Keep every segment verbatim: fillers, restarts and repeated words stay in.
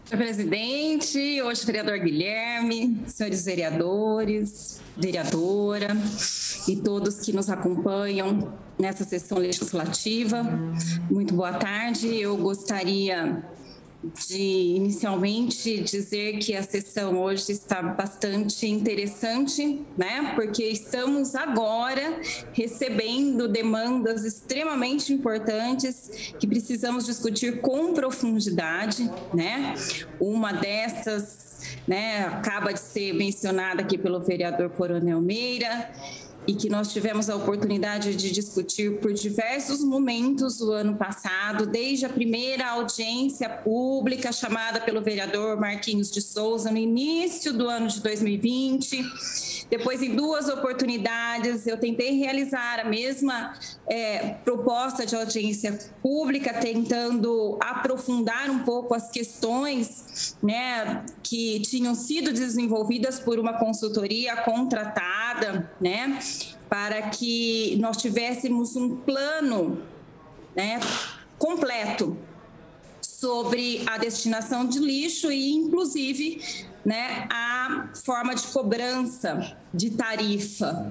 Senhor presidente, hoje vereador Guilherme, senhores vereadores, vereadora e todos que nos acompanham nessa sessão legislativa, muito boa tarde. Eu gostaria de inicialmente dizer que a sessão hoje está bastante interessante, né? Porque estamos agora recebendo demandas extremamente importantes que precisamos discutir com profundidade, né? Uma dessas, né, acaba de ser mencionada aqui pelo vereador Coronel Meira, e que nós tivemos a oportunidade de discutir por diversos momentos o ano passado, desde a primeira audiência pública chamada pelo vereador Marquinhos de Souza no início do ano de dois mil e vinte. Depois, em duas oportunidades, eu tentei realizar a mesma é, proposta de audiência pública, tentando aprofundar um pouco as questões, né, que tinham sido desenvolvidas por uma consultoria contratada, né, para que nós tivéssemos um plano, né, completo sobre a destinação de lixo e, inclusive, né, a forma de cobrança de tarifa.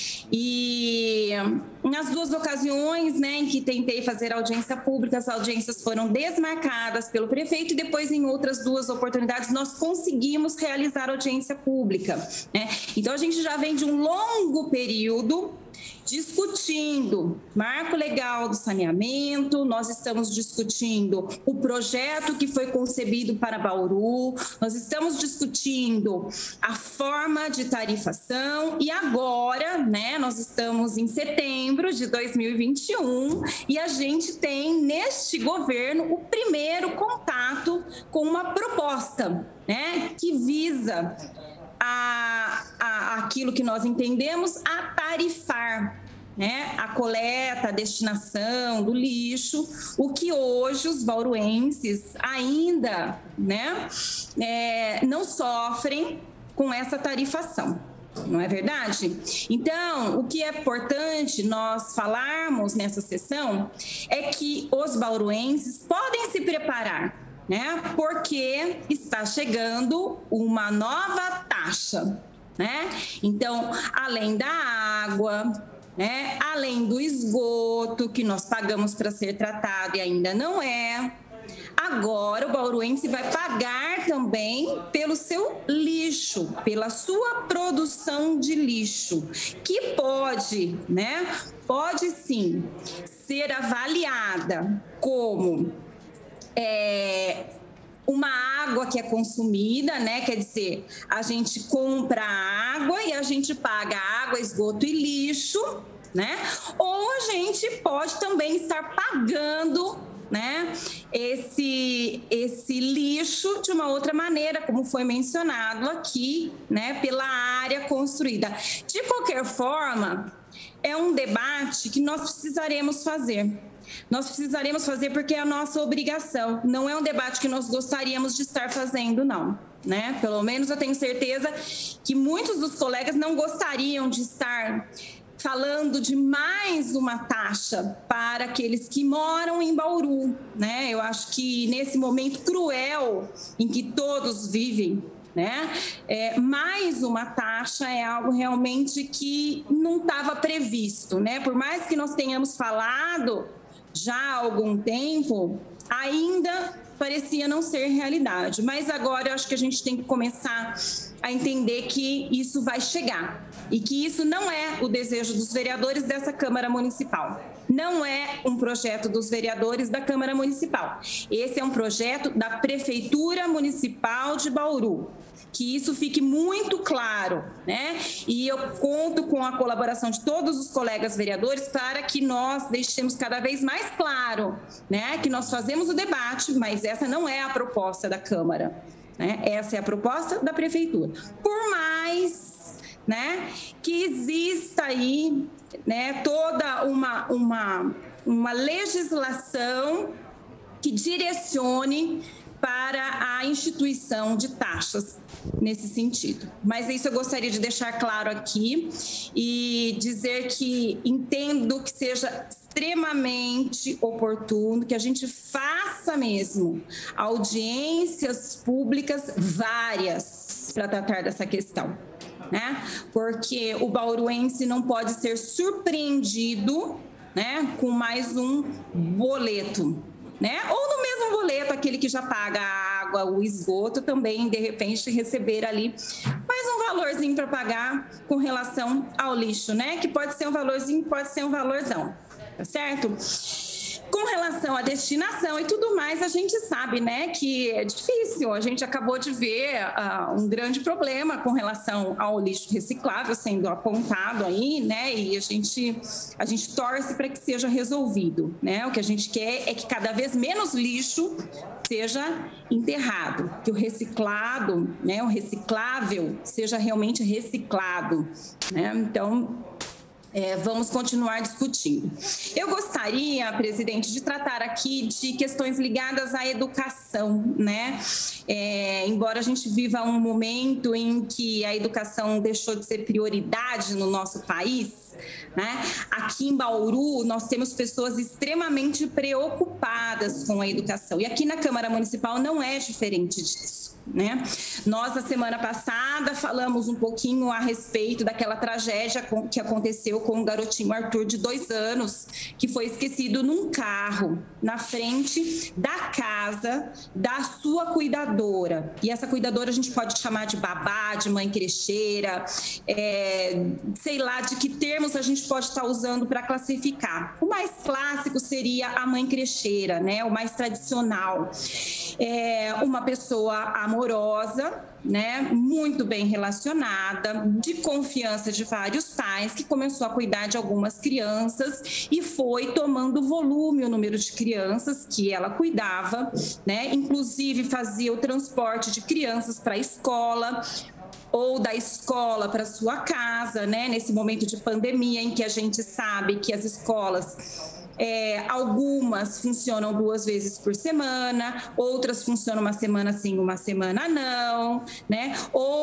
E nas duas ocasiões, né, em que tentei fazer audiência pública, as audiências foram desmarcadas pelo prefeito e depois, em outras duas oportunidades, nós conseguimos realizar audiência pública, né? Então, a gente já vem de um longo período discutindo marco legal do saneamento, nós estamos discutindo o projeto que foi concebido para Bauru, nós estamos discutindo a forma de tarifação e agora, né, nós estamos em setembro de dois mil e vinte e um e a gente tem neste governo o primeiro contato com uma proposta, né, que visa A, a, aquilo que nós entendemos a tarifar, né, a coleta, a destinação do lixo, o que hoje os bauruenses ainda, né, é, não sofrem com essa tarifação. Não é verdade? Então, o que é importante nós falarmos nessa sessão é que os bauruenses podem se preparar, né? Porque está chegando uma nova taxa, né? Então, além da água, né? Além do esgoto que nós pagamos para ser tratado e ainda não é, agora o bauruense vai pagar também pelo seu lixo, pela sua produção de lixo, que pode, né? Pode sim ser avaliada como É, uma água que é consumida, né? Quer dizer, a gente compra água e a gente paga água, esgoto e lixo, né? Ou a gente pode também estar pagando, né, esse, esse lixo de uma outra maneira, como foi mencionado aqui, né, pela área construída. De qualquer forma, é um debate que nós precisaremos fazer. Nós precisaremos fazer porque é a nossa obrigação. Não é um debate que nós gostaríamos de estar fazendo, não, né? Pelo menos eu tenho certeza que muitos dos colegas não gostariam de estar falando de mais uma taxa para aqueles que moram em Bauru, né? Eu acho que nesse momento cruel em que todos vivem, né? É, mais uma taxa é algo realmente que não estava previsto, né? Por mais que nós tenhamos falado já há algum tempo, ainda parecia não ser realidade. Mas agora eu acho que a gente tem que começar a entender que isso vai chegar e que isso não é o desejo dos vereadores dessa Câmara Municipal. Não é um projeto dos vereadores da Câmara Municipal. Esse é um projeto da Prefeitura Municipal de Bauru. Que isso fique muito claro, né? E eu conto com a colaboração de todos os colegas vereadores para que nós deixemos cada vez mais claro, né? Que nós fazemos o debate, mas essa não é a proposta da Câmara, né? Essa é a proposta da Prefeitura. Por mais, né, que exista aí, né, toda uma, uma, uma legislação que direcione para a instituição de taxas nesse sentido. Mas isso eu gostaria de deixar claro aqui e dizer que entendo que seja extremamente oportuno que a gente faça mesmo audiências públicas várias para tratar dessa questão, né? Porque o bauruense não pode ser surpreendido, né, com mais um boleto, né? Ou no mesmo boleto, aquele que já paga a água, o esgoto, também, de repente, receber ali mais um valorzinho para pagar com relação ao lixo, né? Que pode ser um valorzinho, pode ser um valorzão, tá certo? Com relação à destinação e tudo mais, a gente sabe, né, que é difícil. A gente acabou de ver uh, um grande problema com relação ao lixo reciclável sendo apontado aí, né, e a gente, a gente torce para que seja resolvido, né? O que a gente quer é que cada vez menos lixo seja enterrado, que o reciclado, né, o reciclável seja realmente reciclado, né? Então, É, vamos continuar discutindo. Eu gostaria, presidente, de tratar aqui de questões ligadas à educação, né? É, embora a gente viva um momento em que a educação deixou de ser prioridade no nosso país, né? Aqui em Bauru, nós temos pessoas extremamente preocupadas com a educação. E aqui na Câmara Municipal não é diferente disso, né? Nós, na semana passada, falamos um pouquinho a respeito daquela tragédia que aconteceu com o garotinho Arthur, de dois anos, que foi esquecido num carro na frente da casa da sua cuidadora. E essa cuidadora a gente pode chamar de babá, de mãe crecheira, é, sei lá de que termos a gente pode estar usando para classificar. O mais clássico seria a mãe crecheira, né? O mais tradicional. É uma pessoa amorosa, né, muito bem relacionada, de confiança de vários pais, que começou a cuidar de algumas crianças e foi tomando volume o número de crianças que ela cuidava, né, inclusive fazia o transporte de crianças para a escola, ou da escola para sua casa, né, nesse momento de pandemia em que a gente sabe que as escolas... É, algumas funcionam duas vezes por semana, outras funcionam uma semana sim, uma semana não, né?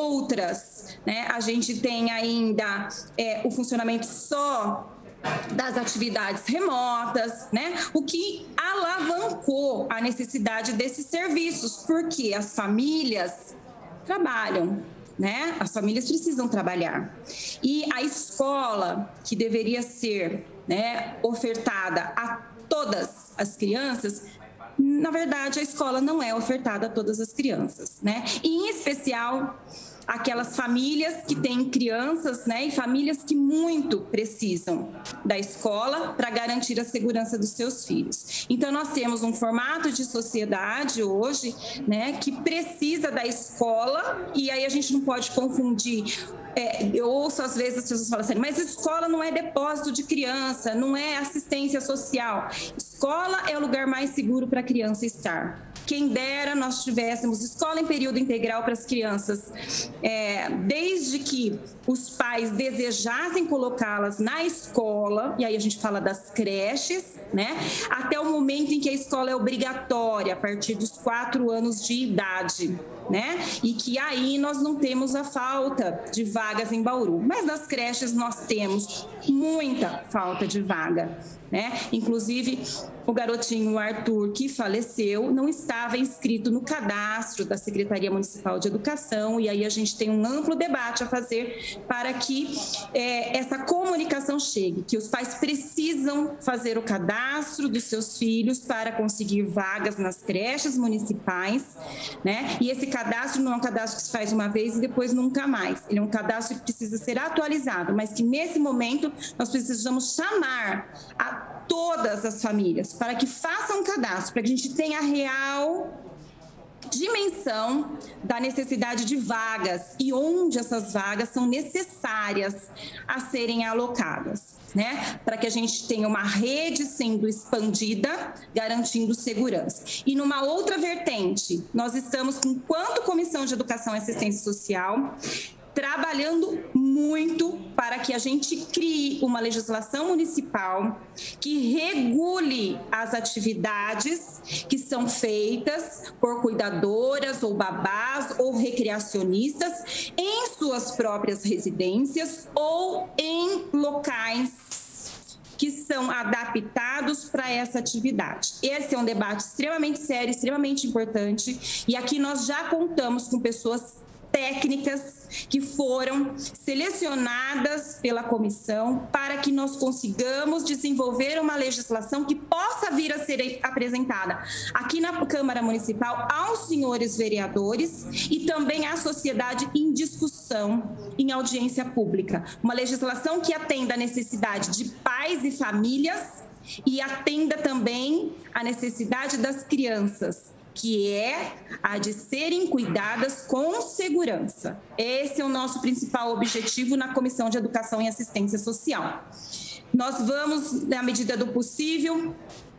Outras, né, a gente tem ainda é, o funcionamento só das atividades remotas, né? O que alavancou a necessidade desses serviços, porque as famílias trabalham, né? As famílias precisam trabalhar. E a escola, que deveria ser, né, ofertada a todas as crianças, na verdade, a escola não é ofertada a todas as crianças, né? E, em especial, aquelas famílias que têm crianças, né, e famílias que muito precisam da escola para garantir a segurança dos seus filhos. Então, nós temos um formato de sociedade hoje, né, que precisa da escola, e aí a gente não pode confundir. É, eu ouço às vezes as pessoas falam assim, mas escola não é depósito de criança, não é assistência social. Escola é o lugar mais seguro para a criança estar. Quem dera nós tivéssemos escola em período integral para as crianças, é, desde que os pais desejassem colocá-las na escola, e aí a gente fala das creches, né, até o momento em que a escola é obrigatória, a partir dos quatro anos de idade, né, e que aí nós não temos a falta de vagas em Bauru, mas nas creches nós temos muita falta de vaga, né, inclusive o garotinho Arthur, que faleceu, não estava inscrito no cadastro da Secretaria Municipal de Educação, e aí a gente tem um amplo debate a fazer para que é, essa comunicação chegue, que os pais precisam fazer o cadastro dos seus filhos para conseguir vagas nas creches municipais, né? E esse cadastro não é um cadastro que se faz uma vez e depois nunca mais. Ele é um cadastro que precisa ser atualizado, mas que nesse momento nós precisamos chamar a todas as famílias para que façam um cadastro, para que a gente tenha a real dimensão da necessidade de vagas e onde essas vagas são necessárias a serem alocadas, né? Para que a gente tenha uma rede sendo expandida, garantindo segurança. E numa outra vertente, nós estamos, enquanto Comissão de Educação e Assistência Social, trabalhando muito para que a gente crie uma legislação municipal que regule as atividades que são feitas por cuidadoras ou babás ou recreacionistas em suas próprias residências ou em locais que são adaptados para essa atividade. Esse é um debate extremamente sério, extremamente importante, e aqui nós já contamos com pessoas técnicas que foram selecionadas pela comissão para que nós consigamos desenvolver uma legislação que possa vir a ser apresentada aqui na Câmara Municipal aos senhores vereadores e também à sociedade em discussão, em audiência pública. Uma legislação que atenda à necessidade de pais e famílias e atenda também à necessidade das crianças, que é a de serem cuidadas com segurança. Esse é o nosso principal objetivo na Comissão de Educação e Assistência Social. Nós vamos, na medida do possível,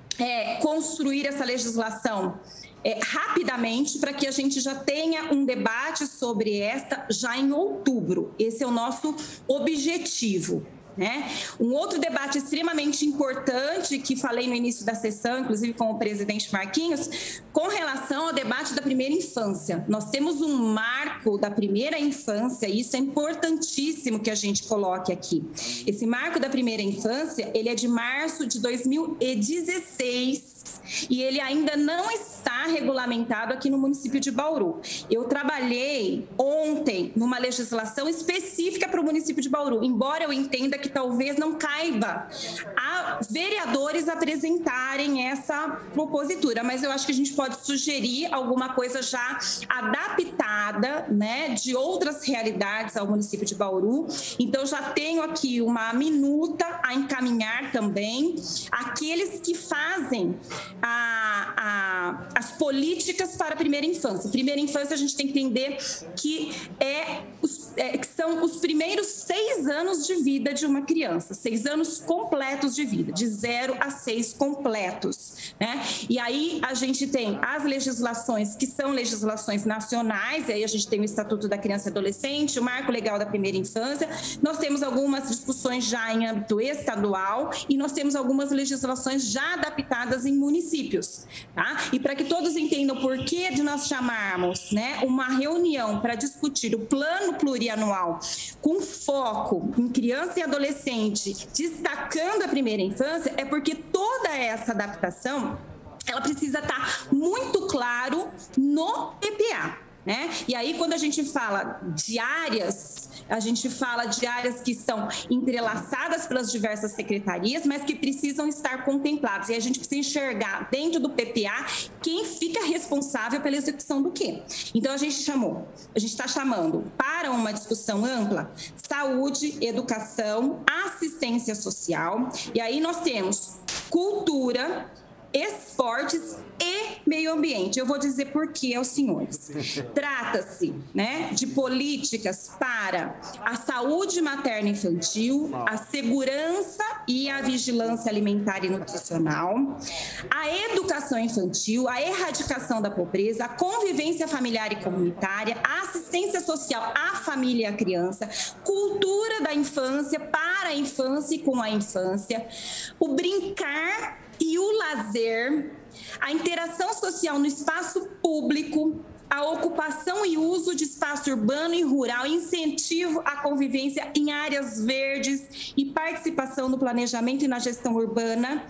é, construir essa legislação é, rapidamente para que a gente já tenha um debate sobre esta já em outubro. Esse é o nosso objetivo. Né? Um outro debate extremamente importante que falei no início da sessão, inclusive com o presidente Marquinhos, com relação ao debate da primeira infância. Nós temos um marco da primeira infância e isso é importantíssimo que a gente coloque aqui. Esse marco da primeira infância, ele é de março de dois mil e dezesseis e ele ainda não está regulamentado aqui no município de Bauru. Eu trabalhei ontem numa legislação específica para o município de Bauru, embora eu entenda que talvez não caiba a vereadores apresentarem essa propositura, mas eu acho que a gente pode sugerir alguma coisa já adaptada, né, de outras realidades ao município de Bauru. Então, já tenho aqui uma minuta a encaminhar também aqueles que fazem a, a, as políticas para a primeira infância. Primeira infância, a gente tem que entender que, é os, é, que são os primeiros seis anos de vida de uma criança, seis anos completos de vida, de zero a seis completos, né? E aí a gente tem as legislações que são legislações nacionais, e aí a gente tem o Estatuto da Criança e Adolescente, o Marco Legal da Primeira Infância, nós temos algumas discussões já em âmbito estadual e nós temos algumas legislações já adaptadas em municípios, tá? E para que todos entendam por que de nós chamarmos, né, uma reunião para discutir o plano plurianual com foco em criança e adolescente, destacando a primeira infância, é porque toda essa adaptação, ela precisa estar muito claro no P P A, né? E aí, quando a gente fala de áreas, a gente fala de áreas que são entrelaçadas pelas diversas secretarias, mas que precisam estar contempladas. E a gente precisa enxergar dentro do P P A quem fica responsável pela execução do quê. Então, a gente chamou, a gente está chamando para uma discussão ampla, saúde, educação, assistência social. E aí nós temos cultura, esportes e meio ambiente. Eu vou dizer por quê aos senhores. Trata-se, né, de políticas para a saúde materna e infantil, a segurança e a vigilância alimentar e nutricional, a educação infantil, a erradicação da pobreza, a convivência familiar e comunitária, a assistência social à família e à criança, cultura da infância para a infância e com a infância, o brincar e o lazer, a interação social no espaço público, a ocupação e uso de espaço urbano e rural, incentivo à convivência em áreas verdes e participação no planejamento e na gestão urbana,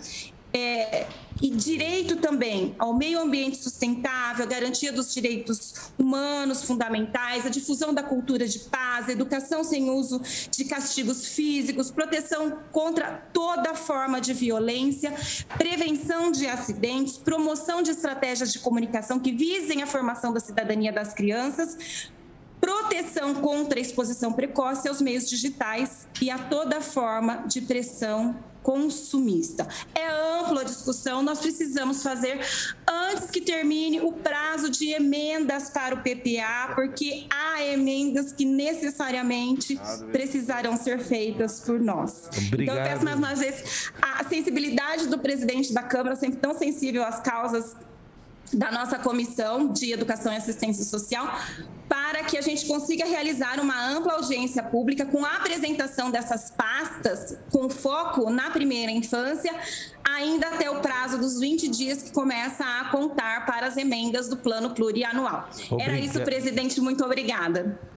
é, e direito também ao meio ambiente sustentável, a garantia dos direitos humanos fundamentais, a difusão da cultura de paz, educação sem uso de castigos físicos, proteção contra toda forma de violência, prevenção de acidentes, promoção de estratégias de comunicação que visem a formação da cidadania das crianças, proteção contra a exposição precoce aos meios digitais e a toda forma de pressão consumista. É ampla a discussão, nós precisamos fazer antes que termine o prazo de emendas para o P P A, porque há emendas que necessariamente precisarão ser feitas por nós. Obrigado. Então, eu peço mais uma vez a sensibilidade do presidente da Câmara, sempre tão sensível às causas da nossa Comissão de Educação e Assistência Social, para que a gente consiga realizar uma ampla audiência pública com a apresentação dessas pastas, com foco na primeira infância, ainda até o prazo dos vinte dias que começa a contar para as emendas do plano plurianual. Obrigada. Era isso, presidente. Muito obrigada.